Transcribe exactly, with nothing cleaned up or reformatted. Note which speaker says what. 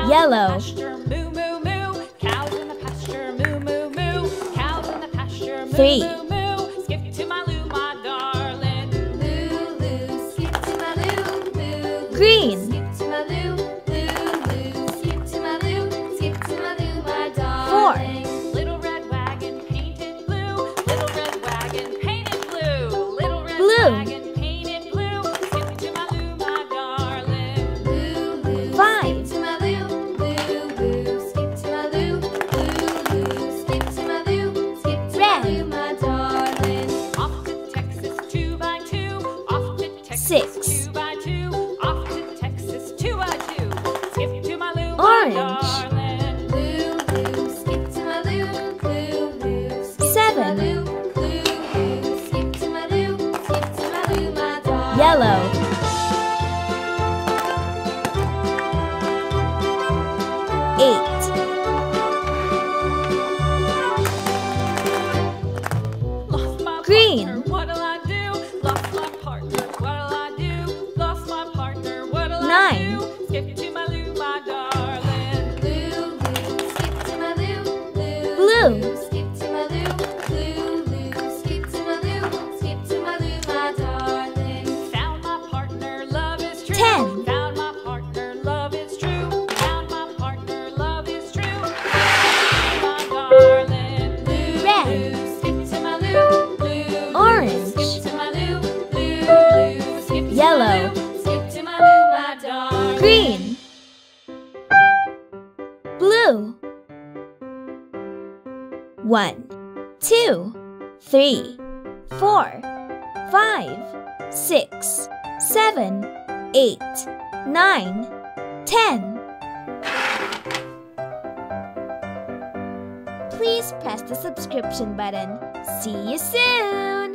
Speaker 1: Yellow. Three. Green. Four. Blue. Five. Six. Orange. Seven. Yellow. Eight. Green. Nine. Blue. Ten. Red. Orange. Yellow. Green. Blue. One, two, three, four, five, six, seven, eight, nine, ten. Please press the subscription button. See you soon!